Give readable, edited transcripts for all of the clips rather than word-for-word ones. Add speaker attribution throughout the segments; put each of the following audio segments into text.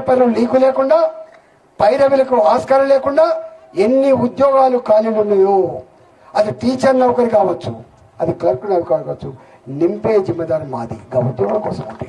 Speaker 1: పనులు లీకు లేకుండా, పైరవిలకు ఆస్కారం లేకుండా ఎన్ని ఉద్యోగాలు ఖాళీలు ఉన్నాయో, అది టీచర్ నౌకరి కావచ్చు, అది క్లర్క్ నౌకరి కావచ్చు, నింపే జిమ్మేదారు మాది. ఉద్యోగాల కోసం ఉంటాయి.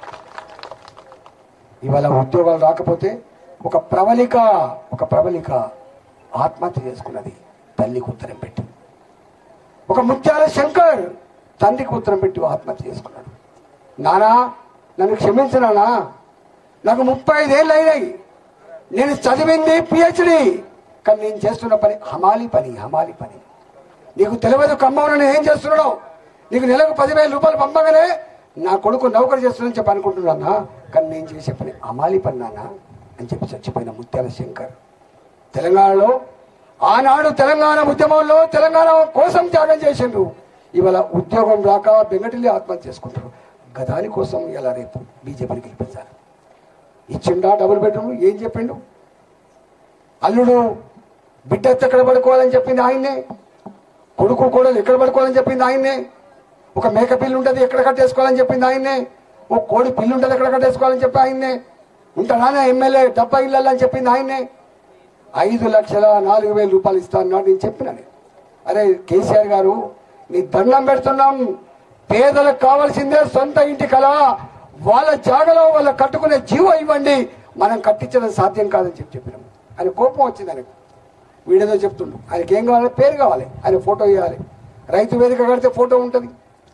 Speaker 1: ఇవాళ ఉద్యోగాలు రాకపోతే ఒక ప్రబలిక ఆత్మహత్య చేసుకున్నది తల్లికి ఉత్తరం పెట్టి. ఒక ముత్యాల శంకర్ తండ్రికి ఉత్తరం పెట్టి ఆత్మహత్య చేసుకున్నాడు. నానా నన్ను క్షమించు నానా, నాకు 35 ఏళ్ళు అయినాయి, నేను చదివింది PhD, కానీ నేను చేస్తున్న పని హమాలి పని. నీకు తెలియదు ఖమ్మంలో నేను ఏం చేస్తున్నావు, నీకు నెలకు 10,000 రూపాయలు పంపగానే నా కొడుకు నౌకరు చేస్తుందని చెప్పి అనుకుంటున్నా, కానీ నేను చేసే పని హమాలి పని నాన్న అని చెప్పి చచ్చిపోయిన ముత్యాల శంకర్. తెలంగాణలో ఆనాడు తెలంగాణ ఉద్యమంలో తెలంగాణ కోసం త్యాగం చేసిండ్రు. ఇవాళ ఉద్యోగం రాక బెంగటిల్లి ఆత్మహత్య చేసుకుంటారు. గదాని కోసం ఇలా రేపు బీజేపీని గెలిపించాలి. ఇచ్చిండా డబుల్ బెడ్రూమ్? ఏం చెప్పిండు? అల్లుడు బిడ్డ ఎక్కడ పడుకోవాలని చెప్పింది ఆయన్నే, కొడుకు కోడలు ఎక్కడ పడుకోవాలని చెప్పింది ఆయన్నే, ఒక మేక పిల్లు ఉంటుంది ఎక్కడ కట్టేసుకోవాలని చెప్పింది ఆయన్నే, ఓ కోడి పిల్లు ఉంటుంది ఎక్కడ కట్టేసుకోవాలని చెప్పి ఆయన్నే, ఉంటాడా ఎమ్మెల్యే డబ్బా ఇళ్ళని చెప్పింది ఆయన్నే. 5,04,000 రూపాయలు ఇస్తా అన్నాడు. నేను చెప్పినాను, అరే కేసీఆర్ గారు నీ దండం పెడుతున్నాం, పేదలకు కావాల్సిందే సొంత ఇంటి కళ, వాళ్ళ జాగలో వాళ్ళ కట్టుకునే జీవో ఇవ్వండి, మనం కట్టించడం సాధ్యం కాదని చెప్పినాం. ఆయన కోపం వచ్చింది ఆయనకు. వీడేదో చెప్తుండు, ఆయనకి ఏం కావాలి? పేరు కావాలి, ఆయన ఫోటో ఇవ్వాలి. రైతు వేదిక కడితే ఫోటో ఉంటుంది,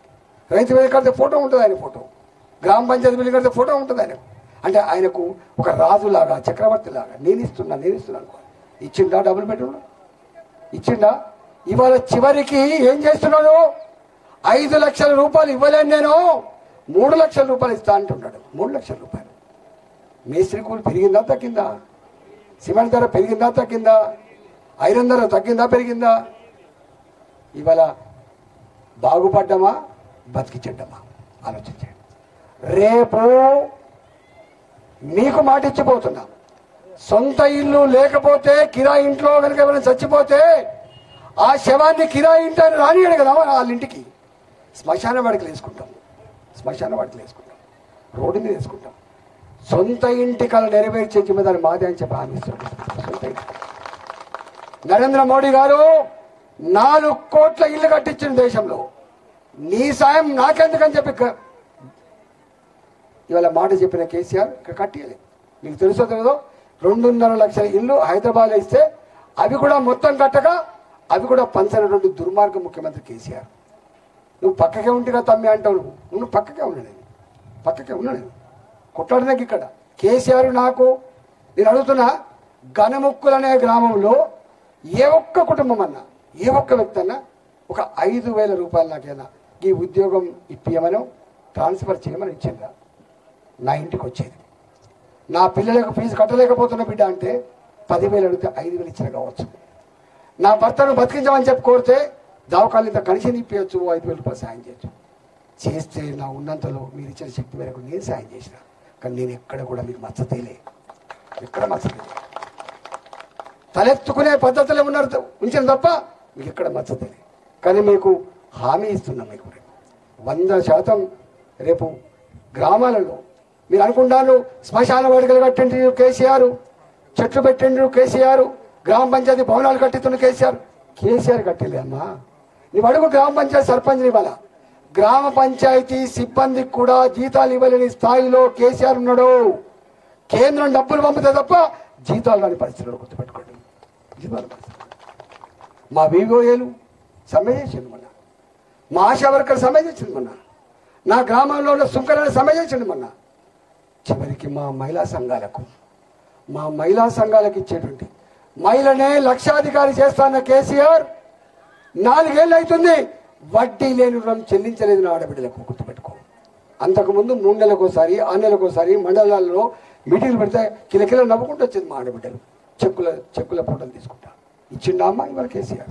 Speaker 1: ఆయన ఫోటో. గ్రామ పంచాయతీ బిల్లు కడితే ఫోటో ఉంటుంది ఆయనకు. అంటే ఆయనకు ఒక రాజులాగా, చక్రవర్తిలాగా నేను ఇస్తున్నా అనుకో. ఇచ్చిండా డబుల్ బెడ్రూమ్? ఇచ్చిండా? ఇవాళ చివరికి ఏం చేస్తున్నాడు? 5 లక్షల రూపాయలు ఇవ్వలేను నేను, 3 లక్షల రూపాయలు ఇస్తా అంటున్నాడు. 3 లక్షల రూపాయలు. మేస్త్రి కూలి పెరిగిందా తగ్గిందా? సిమెంట్ ధర పెరిగిందా తగ్గిందా? ఐరన్ ధర తగ్గిందా పెరిగిందా? ఇవాళ బాగుపడ్డమా బతికిచెడ్డమా ఆలోచించండి. రేపు మీకు మాట ఇచ్చిపోతున్నా, సొంత ఇల్లు లేకపోతే కిరాయి ఇంట్లో కనుక ఎవరైనా చచ్చిపోతే ఆ శవాన్ని కిరాయి ఇంటిని రానియడు కదా వాళ్ళ ఇంటికి. శ్మశాన వాడికి వేసుకుంటాం, రోడ్డు మీద వేసుకుంటాం. సొంత ఇంటి కళ నెరవేర్చే జిమ్మేదారి మాదే అని చెప్పి హామీ ఇస్తున్నాం. సొంత ఇంటి నరేంద్ర మోడీ గారు 4 కోట్ల ఇల్లు కట్టించిన దేశంలో, నీ సాయం నాకెందుకని చెప్పి ఇవాళ మాట చెప్పిన కేసీఆర్ ఇక్కడ కట్టియలేదు. మీకు తెలుసో తెలియదో 2.5 లక్షల ఇల్లు హైదరాబాద్లో ఇస్తే అవి కూడా మొత్తం కట్టక అవి కూడా పంచనటువంటి దుర్మార్గ ముఖ్యమంత్రి కేసీఆర్. నువ్వు పక్కకే ఉంటిగా తమ్మి అంటావు, నువ్వు పక్కకే ఉన్నాను కొట్లాడినాక ఇక్కడ కేసీఆర్. నేను అడుగుతున్నా, గనముక్కులు అనే గ్రామంలో ఏ ఒక్క కుటుంబం అన్నా, ఏ ఒక్క వ్యక్తి అన్నా ఒక 5,000 రూపాయలు నాకేనా ఈ ఉద్యోగం ఇప్పియమనో ట్రాన్స్ఫర్ చేయమని ఇచ్చిందా? నా ఇంటికి వచ్చేది. నా పిల్లలకు ఫీజు కట్టలేకపోతున్న బిడ్డ అంటే 10,000 అడిగితే 5,000 ఇచ్చిన కావచ్చు. నా భర్తను బతికించమని చెప్పి కోరితే దవాఖానీతో కలిసి నిప్పేయచ్చు, 5,000 రూపాయలు సాయం చేయొచ్చు. చేస్తే నా ఉన్నంతలో మీరు ఇచ్చిన శక్తి మేరకు నేను సాయం చేసిన, కానీ నేను ఎక్కడ కూడా మీకు మచ్చతేలే, తలెత్తుకునే పద్ధతులే ఉంచిన తప్ప మీకు ఎక్కడ మచ్చతేలే. కానీ మీకు హామీ ఇస్తున్నాం, మీకు 100% రేపు గ్రామాలలో మీరు అనుకుంటారు శ్మశాన వాటికలు కట్టిండ్రు కేసీఆర్, చెట్లు పెట్టిండ్రు కేసీఆర్, గ్రామ పంచాయతీ భవనాలు కట్టిస్తున్న కేసీఆర్ కట్టిలే అమ్మా. నువ్వు అడుగు గ్రామ పంచాయతీ సర్పంచ్ని. ఇవాళ గ్రామ పంచాయతీ సిబ్బందికి కూడా జీతాలు ఇవ్వలేని స్థాయిలో కేసీఆర్ ఉన్నాడు. కేంద్రం డబ్బులు పంపితే తప్ప జీతాలు రాని పరిస్థితుల్లో గుర్తుపెట్టుకోండి. మా వివోఏలు సమ్మె చేసింది మొన్న, మా ఆశా వర్కర్ సమ్మె చేసింది మొన్న, నా గ్రామంలో ఉన్న సుంకరని సమ్మె చేసింది మొన్న. చివరికి మా మహిళా సంఘాలకు ఇచ్చేటువంటి మహిళనే లక్షాధికారి చేస్తాన్న కేసీఆర్ 4 ఏళ్ళు అవుతుంది వడ్డీ లేని రుణం చెల్లించలేదు నా ఆడబిడ్డలకు. గుర్తుపెట్టుకో. అంతకుముందు 3 నెలలకోసారి 6 నెలలకోసారి మండలాల్లో మీటింగ్లు పెడితే కిలకిల నవ్వుకుంటూ వచ్చింది మా ఆడబిడ్డలు. చెక్కుల ఫోటోలు తీసుకుంటా. ఇచ్చిండా అమ్మ ఇవాళ కేసీఆర్?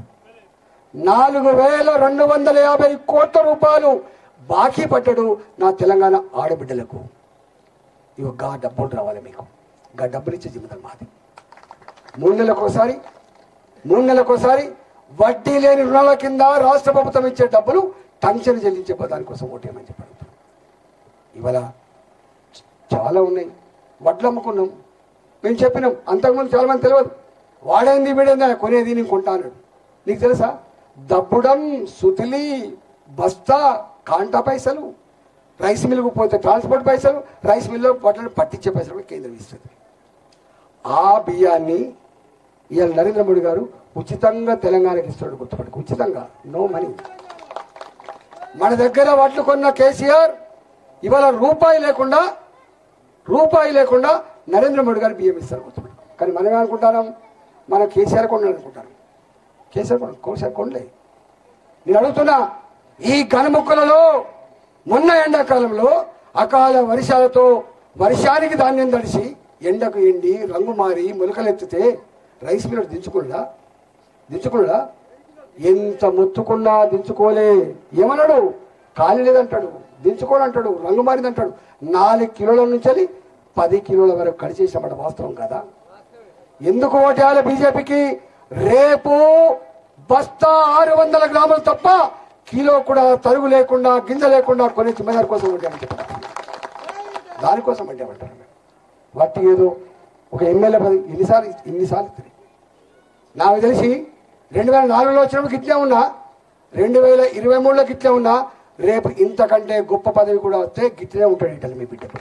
Speaker 1: 4,250 కోట్ల రూపాయలు బాకీ పడ్డాడు నా తెలంగాణ ఆడబిడ్డలకు. గా డబ్బులు రావాలి మీకు, గా డబ్బులు ఇచ్చే జిమ్మదారు మాది. 3 నెలలకోసారి వడ్డీ లేని రుణాల కింద రాష్ట్ర ప్రభుత్వం ఇచ్చే డబ్బులు టంక్షన్ చెల్లించే దానికోసం ఓటేయమని చెప్పారు. ఇవాళ చాలా ఉన్నాయి. వడ్లు అమ్ముకున్నాం. మేము చెప్పినాం, అంతకుముందు చాలా మంది తెలియదు. వాడేంది వీడేంది కొనేది నేను కొంటాను. నీకు తెలుసా? దబ్బుడం, సుతిలి, బస్తా, కాంటా పైసలు, రైస్ మిల్లుకు పోతే ట్రాన్స్పోర్ట్ పైసలు, రైస్ మిల్లు వడ్లను పట్టించే పైసలు కూడా కేంద్రం ఇస్తుంది. ఆ బియ్యాన్ని ఇవాళ నరేంద్ర మోడీ గారు ఉచితంగా తెలంగాణకి ఇస్తాడు. గుర్తుపెట్టుకు, ఉచితంగా, నో మనీ. మన దగ్గర వడ్లు కొన్న కేసీఆర్ ఇవాళ రూపాయి లేకుండా నరేంద్ర మోడీ గారు బియ్యం ఇస్తారు. గుర్తుపెట్టుకు. కానీ మనం ఏమనుకుంటాం, మన కేసీఆర్ కొనాలనుకుంటాను. కేసీఆర్ కొనలే. నేను అడుగుతున్నా, ఈ గనుముక్కలలో మొన్న ఎండాకాలంలో అకాల వర్షాలతో వర్షానికి ధాన్యం తడిసి ఎండకు ఎండి రంగు మారి మొలకలెత్తితే రైస్ మిల్లర్ దించుకున్నాడా? ఎంత మొత్తుకున్నా దించుకోలే. ఏమన్నాడు? ఖాళీ లేదంటాడు, దించుకోడంటాడు, రంగు మారిందంటాడు. 4 కిలోల నుంచి 10 కిలోల వరకు కడిచేసామట. వాస్తవం కదా? ఎందుకు ఓటేయాలి బీజేపీకి? రేపు బస్తా 600 గ్రాములు తప్ప కిలో కూడా తరుగు లేకుండా, గింజ లేకుండా కొనే జిమ్మదారి కోసం ఉంటామని చెప్పారు. దానికోసం అంటే అంటారు. వాటి ఏదో ఒక ఎమ్మెల్యే పదవి ఇన్నిసార్లు ఇస్తుంది. నాకు తెలిసి 2004లో వచ్చినప్పుడు ఇట్లే ఉన్నా, 2023లో ఇట్లే ఉన్నా, రేపు ఇంతకంటే గొప్ప పదవి కూడా వస్తే గిట్లే ఉంటాడు ఇటలు మీ బిడ్డ.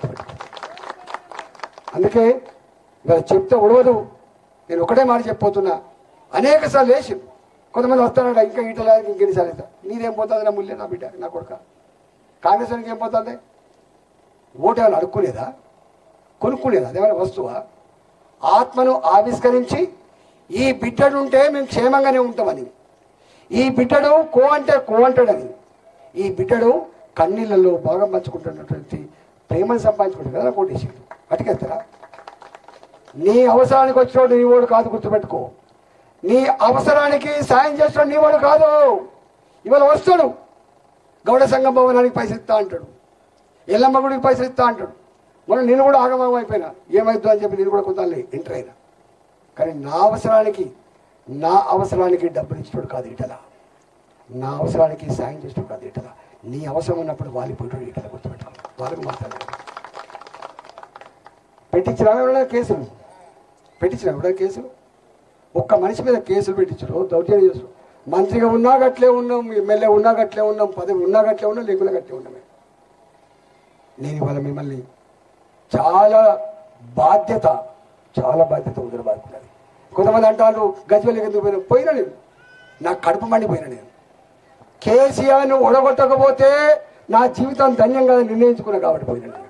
Speaker 1: అందుకే ఇవాళ చెప్తే ఉడవదు. నేను ఒకటే మాట చెప్పబోతున్నా. అనేక సార్లు వేసి కొంతమంది వస్తారట, ఇంకా ఈటలానికి ఇంకెన్నిసార్లు అవుతా. నీదేం పోతుంది నా ముల్లే, నా బిడ్డ, నా కొడుక. కాంగ్రెస్ వానికి ఏం పోతుంది? ఓటు ఏమైనా అడుక్కునేదా, కొనుక్కునేదా? అదేమైనా వస్తువా? ఆత్మను ఆవిష్కరించి ఈ బిడ్డడుంటే మేము క్షేమంగానే ఉంటామని, ఈ బిడ్డడు కో అంటే కో అంటాడని, ఈ బిడ్డడు కన్నీళ్ళలో భాగం పంచుకుంటున్నటువంటి ప్రేమను సంపాదించుకుంటాడు కదా కోటేశ్వరుడు. అటుకెళ్తారా? నీ అవసరానికి వచ్చినోడు నీ వాడు కాదు, గుర్తుపెట్టుకో. నీ అవసరానికి సాయం చేస్తున్నాడు నీ వాడు కాదు. ఇవాళ వస్తాడు, గౌడ సంఘం భవనానికి పైసలు ఇస్తా అంటాడు, ఎల్లమ్మ గుడికి పైసలు ఇస్తా అంటాడు. మనం నేను కూడా ఆగమం అయిపోయినా, ఏమైద్దు అని చెప్పి నేను కూడా కొంత ఎంటర్ అయినా. కానీ నా అవసరానికి డబ్బులు ఇచ్చినోడు కాదు ఇటలా, నా అవసరానికి సాయం చేసినోడు కాదు ఇటలా. నీ అవసరం ఉన్నప్పుడు వాలిపోయాడు ఇటలా. గుర్తుపెట్టాలి. వాళ్ళకు మాట్లాడాలి. పెట్టించిన కేసులు ఒక్క మనిషి మీద కేసులు పెట్టించరు, దౌర్జన్యం చేస్తారు. మంత్రిగా ఉన్నా గట్లే ఉన్నాం, ఎమ్మెల్యే ఉన్నా గట్లే ఉన్నాం, పదవి ఉన్నా గట్లే ఉన్నాం, లేకుండా గట్లే ఉన్నామే. నేను ఇవాళ మిమ్మల్ని చాలా బాధ్యత ఉదరబాదుకున్నది. కొంతమంది అంటారు గజ్వేల్కి ఎందుకు పోయినా నేను, నాకు కడుపు మండిపోయినా నేను. కేసీఆర్ను ఒడగొట్టకపోతే నా జీవితం ధన్యం కాదని నిర్ణయించుకున్నా కాబట్టి పోయినా నేను.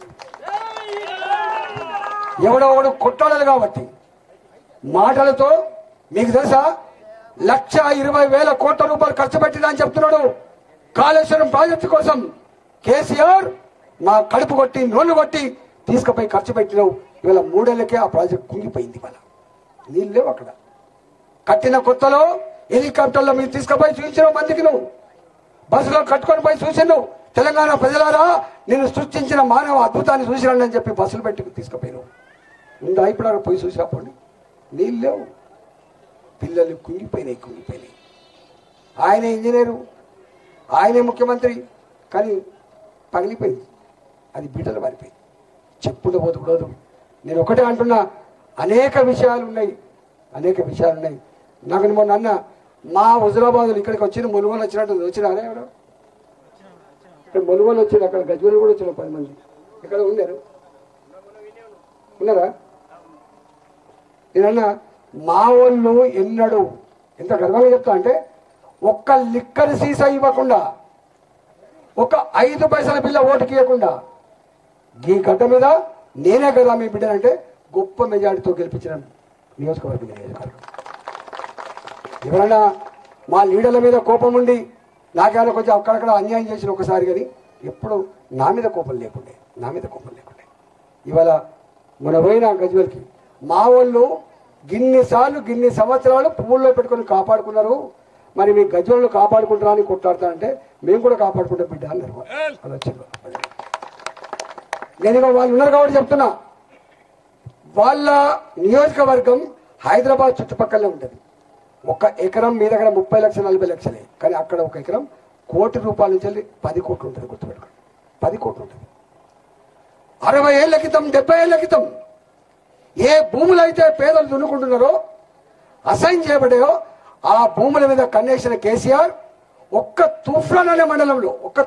Speaker 1: ఎవడో ఒకడు కొట్టాడాలి కాబట్టి మాటలతో. మీకు తెలుసా, 1,20,000 కోట్ల రూపాయలు ఖర్చు పెట్టినా అని చెప్తున్నాడు కాళేశ్వరం ప్రాజెక్టు కోసం. కేసీఆర్ మా కడుపు కొట్టి నోళ్ళు కొట్టి తీసుకుపోయి ఖర్చు పెట్టినావు. ఇవాళ 3 ఏళ్లకే ఆ ప్రాజెక్ట్ కుంగిపోయింది. ఇవాళ నీళ్ళు లేవు అక్కడ. కట్టిన కొత్తలో హెలికాప్టర్లో మీరు తీసుకుపోయి చూపించిన మందికి, నువ్వు బస్సులో కట్టుకొని పోయి చూసినావు. తెలంగాణ ప్రజలారా, నేను సృష్టించిన మానవ అద్భుతాన్ని చూసిరండి అని చెప్పి బస్సులు పెట్టి తీసుకుపోయినావు. ఉందా ఇప్పుడు అక్కడ పోయి చూసినప్పుడు? నీళ్ళు లేవు, పిల్లలు కుంగిపోయినాయి. ఆయనే ఇంజనీరు, ఆయనే ముఖ్యమంత్రి, కానీ పగిలిపోయింది. అది బిడ్డలు మారిపోయింది. చెప్పుకుంటూ పోతుకూడదు. నేను ఒకటే అంటున్నా, అనేక విషయాలు ఉన్నాయి. నాకు మొన్న అన్న, మా హుజరాబాద్లో ఇక్కడికి వచ్చిన మునుగోలు వచ్చినట్టు వచ్చినారా? ఎవరు ఇక్కడ మునుగోలు వచ్చారు, అక్కడ గజ్వేల్ కూడా వచ్చిన 10 మంది ఇక్కడ ఉన్నారా? నేనన్నా, మా వాళ్ళు ఎన్నడూ, ఎంత గర్వంగా చెప్తా అంటే, ఒక్క లిక్కర్ సీసా ఇవ్వకుండా, ఒక 5 పైసల బిల్ల ఓటుకి ఇవ్వకుండా, ఈ గడ్డ మీద నేనే కదా మీ బిడ్డనంటే గొప్ప మెజారిటీతో గెలిపించిన నియోజకవర్గం. ఎవరైనా మా లీడర్ల మీద కోపం ఉండి నాకేమైనా కొంచెం అక్కడక్కడ అన్యాయం చేసిన ఒకసారి, కానీ ఎప్పుడు నా మీద కోపం లేకుండే. ఇవాళ మన పోయిన గజ్వేల్కి మా వాళ్ళు గిన్ని సంవత్సరాలు పువ్వుల్లో పెట్టుకొని కాపాడుకున్నారు. మరి మీ గజ్వేలు కాపాడుకుంటారా అని కొట్లాడతానంటే, మేము కూడా కాపాడుకుంటాం బిడ్డ అన్నారు. అది వచ్చింది. నేను వాళ్ళు ఉన్నారు కాబట్టి చెప్తున్నా, వాళ్ళ నియోజకవర్గం హైదరాబాద్ చుట్టుపక్కలనే ఉంటుంది. 1 ఎకరం మీ దగ్గర 30 లక్షలు 40 లక్షలే, కానీ అక్కడ 1 ఎకరం ₹1 కోటి నుంచి 10 కోట్లు ఉంటుంది. గుర్తుపెట్టుకోండి, 10 కోట్లు ఉంటుంది. 60 ఏళ్ల క్రితం 70 ఏళ్ల క్రితం ఏ భూములైతే పేదలు దున్నుకుంటున్నారో అసైన్ చేయబడాయో ఆ భూముల మీద కన్నేసిన కేసీఆర్ ఒక్క తూఫాన్ అనే మండలంలో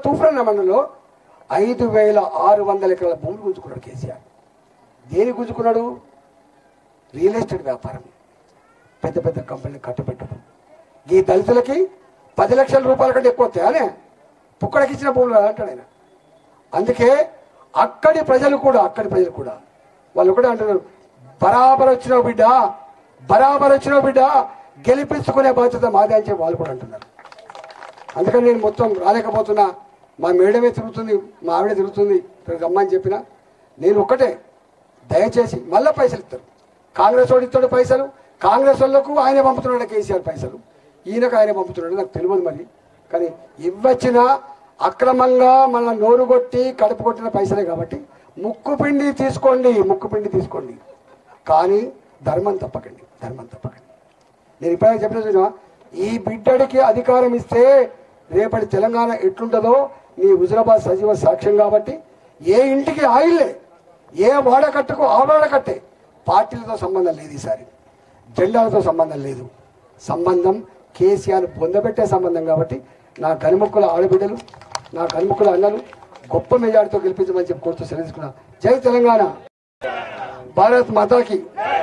Speaker 1: 5,600 ఎకరాల భూములు గుంజుకున్నాడు కేసీఆర్. దేని గుంజుకున్నాడు? రియల్ ఎస్టేట్ వ్యాపారం, పెద్ద పెద్ద కంపెనీలు కట్టబెట్టడం. ఈ దళితులకి 10 లక్షల రూపాయల కంటే ఎక్కువ వస్తాయనే పుక్కడికి ఇచ్చిన భూములు అంటాడు ఆయన. అందుకే అక్కడి ప్రజలు కూడా వాళ్ళు కూడా అంటున్నారు, బరాబర్ వచ్చినావు బిడ్డ, గెలిపించుకునే బాధ్యత మాదే అని చెప్పి వాళ్ళు కూడా అంటున్నారు. అందుకని నేను మొత్తం రాలేకపోతున్నా. మా మేడమే తిరుగుతుంది, మా ఆవిడే తిరుగుతుంది, రమ్మని చెప్పినా నేను ఒక్కటే, దయచేసి మళ్ళా పైసలు ఇస్తారు. కాంగ్రెస్ వాడు ఇస్తాడు పైసలు, కాంగ్రెస్ వాళ్ళకు ఆయనే పంపుతున్నాడు కేసీఆర్ పైసలు, ఈయనకు ఆయనే పంపుతున్నాడు. నాకు తెలియదు మరి, కానీ ఇవ్వచ్చినా అక్రమంగా మన నోరు కొట్టి కడుపు కొట్టిన పైసలే కాబట్టి ముక్కుపిండి తీసుకోండి, కానీ ధర్మం తప్పకండి. నేను ఇప్పుడే చెప్పిన, ఈ బిడ్డడికి అధికారం ఇస్తే రేపటి తెలంగాణ ఎట్లుంటుందో నీ హుజురాబాద్ సజీవ సాక్ష్యం. కాబట్టి ఏ ఇంటికి ఆయిల్లే, ఏ వాడకట్టుకు ఆ వాడకట్టే. పార్టీలతో సంబంధం లేదు, ఈసారి జెండాలతో సంబంధం లేదు. సంబంధం కేసీఆర్ పొందబెట్టే సంబంధం. కాబట్టి నా కనుముక్కుల ఆడబిడ్డలు, నా కనుముక్కుల అన్నలు గొప్ప మెజార్టీతో గెలిపించమని చెప్పి కోరుతూ సెలవుకున్నా. జై తెలంగాణ, భారత్ మాతాకి.